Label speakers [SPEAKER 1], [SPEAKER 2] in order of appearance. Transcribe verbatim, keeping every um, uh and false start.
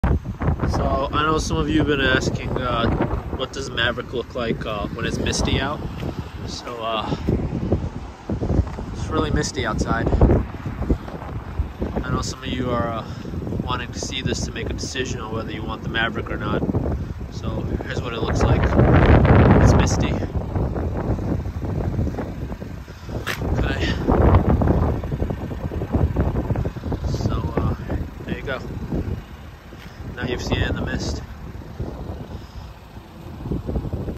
[SPEAKER 1] So I know some of you have been asking, uh, what does Maverick look like uh, when it's misty out? So uh, it's really misty outside. I know some of you are uh, wanting to see this to make a decision on whether you want the Maverick or not. So here's what it looks like. It's misty. Okay. So uh, there you go. Now you've seen it in the mist.